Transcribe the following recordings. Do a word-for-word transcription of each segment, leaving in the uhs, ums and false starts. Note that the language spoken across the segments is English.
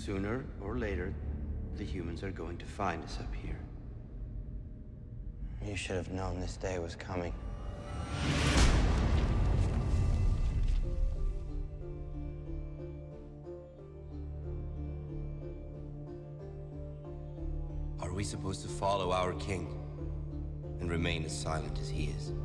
Sooner or later, the humans are going to find us up here. You should have known this day was coming. Are we supposed to follow our king and remain as silent as he is?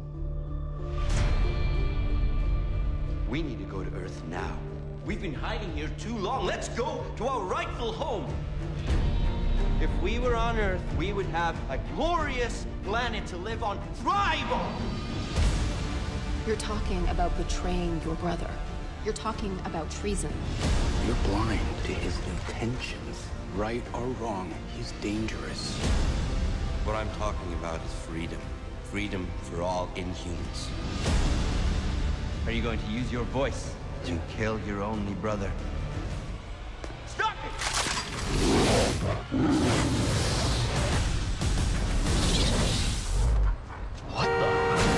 We need to go to Earth now. We've been hiding here too long. Let's go to our rightful home. If we were on Earth, we would have a glorious planet to live on, thrive on. You're talking about betraying your brother. You're talking about treason. You're blind to his intentions. Right or wrong, he's dangerous. What I'm talking about is freedom. Freedom for all Inhumans. Are you going to use your voice to kill your only brother? Stop it! What the?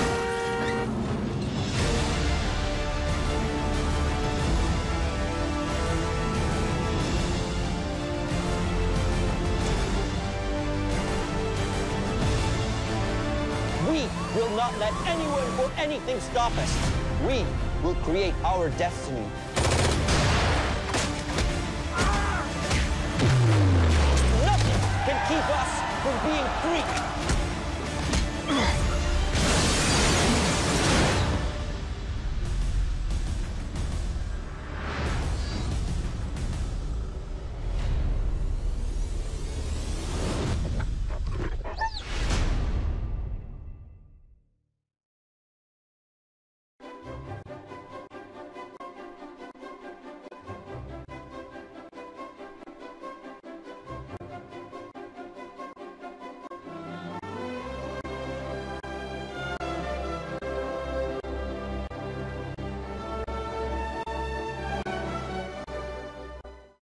We will not let anyone or anything stop us. We will create our destiny. Nothing can keep us from being free.